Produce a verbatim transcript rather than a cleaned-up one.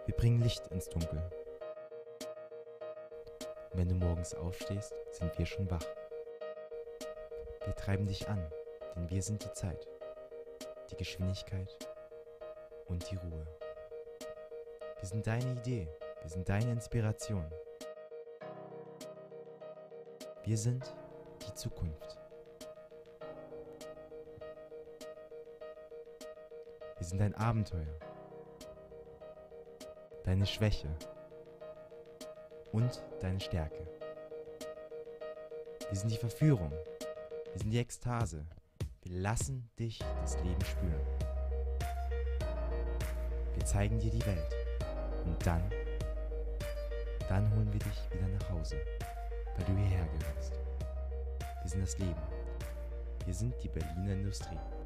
Wir bringen Licht ins Dunkel. Und wenn du morgens aufstehst, sind wir schon wach. Wir treiben dich an, denn wir sind die Zeit, die Geschwindigkeit und die Ruhe. Wir sind deine Idee, wir sind deine Inspiration. Wir sind die Zukunft. Wir sind dein Abenteuer, deine Schwäche und deine Stärke. Wir sind die Verführung, wir sind die Ekstase. Wir lassen dich das Leben spüren. Wir zeigen dir die Welt und dann, dann holen wir dich wieder nach Hause, weil du hierher gehörst. Wir sind das Leben. Wir sind die Berliner Industrie.